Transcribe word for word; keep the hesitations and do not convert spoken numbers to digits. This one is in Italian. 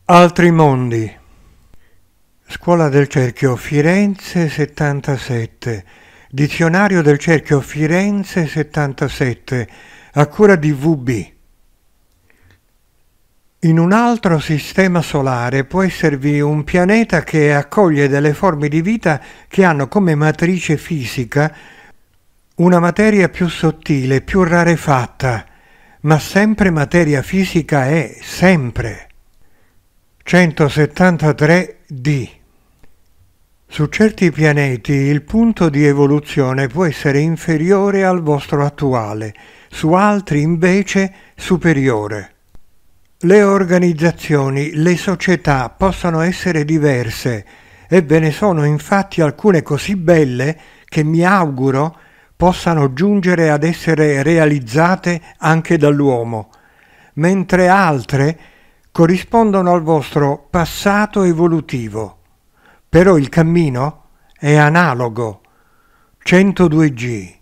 Altri mondi. Scuola del Cerchio Firenze settantasette. Dizionario del Cerchio Firenze settantasette, a cura di V B. In un altro sistema solare può esservi un pianeta che accoglie delle forme di vita che hanno come matrice fisica una materia più sottile, più rarefatta, ma sempre materia fisica è, sempre. centosettantatré D. Su certi pianeti il punto di evoluzione può essere inferiore al vostro attuale, su altri invece superiore. Le organizzazioni, le società possono essere diverse e ve ne sono infatti alcune così belle che mi auguro possano giungere ad essere realizzate anche dall'uomo, mentre altre corrispondono al vostro passato evolutivo. Però il cammino è analogo. centodue G.